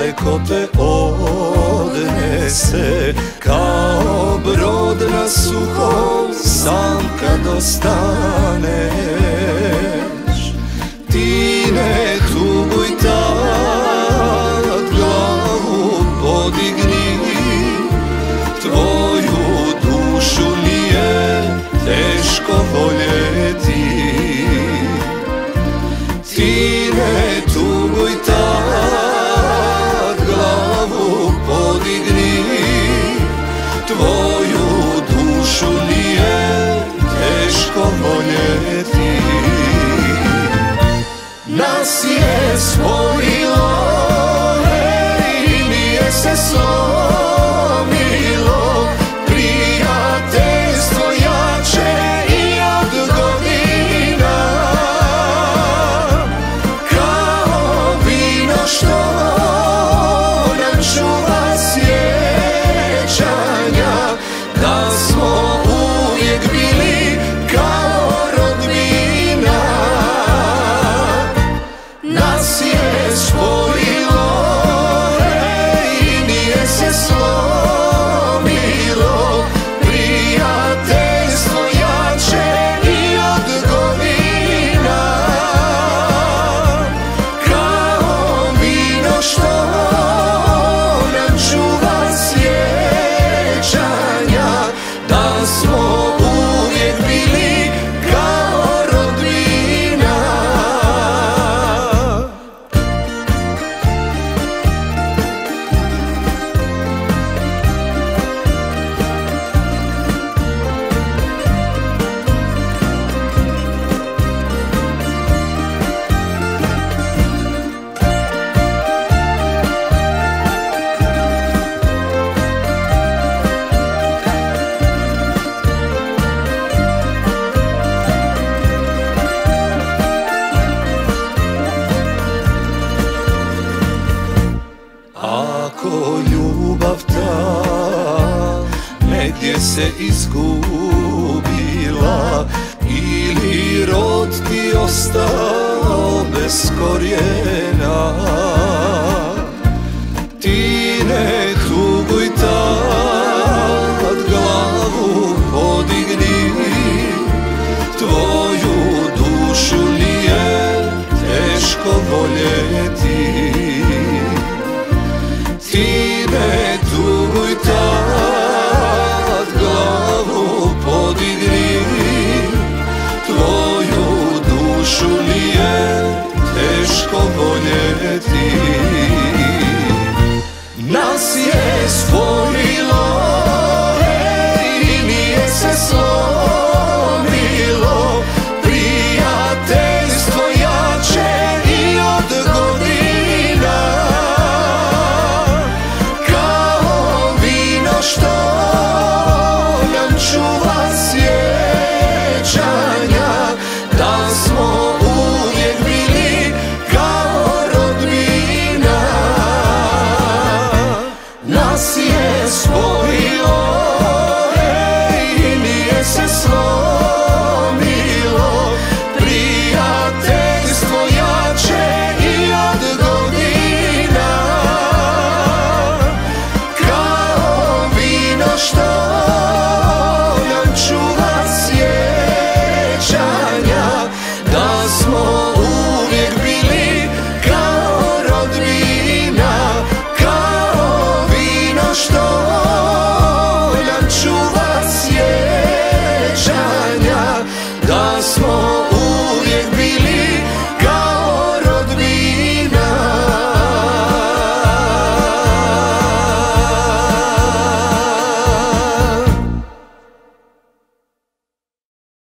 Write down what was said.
daleko te odnese, kao brod na suhom sam kad ostaneš. Ti ne tuguj tad, glavu podigni, tvoju dušu nije teško voljeti. Ti ne tuguj tad, glavu podigni, tvoju dušu nije teško voljeti. Nas je spojilo, i nije se slomilo, prijateljstvo jače i od godina, kao vino što nam čuva sjećanja, da smo uvijek bili kao rodbina. Nas je spojilo, i nije se slomilo, prijateljstvo jače i od godina, kao vino što nam čuva sjećanja, da smo uvijek bili kao rodbina. Ako ljubav ta negdje se izgubila, ili rod ti ostao bez korijena, ti ne tuguj tad, glavu podigni, tvoju dušu nije teško voljeti. Ti ne tuguj tad, glavu podigni, tvoju dušu nije teško voljeti. Nas je spojilo, i nije se slomilo, prijateljstvo jače i od godina, što nam čuva sjećanja, da smo uvijek bili kao rodbina. Nas je spojilo, i nije se slomilo, prijateljstvo jače i od godina, što nam čuva sjećanja, da smo uvijek bili kao rodbina, kao vino što nam čuva sjećanja, da smo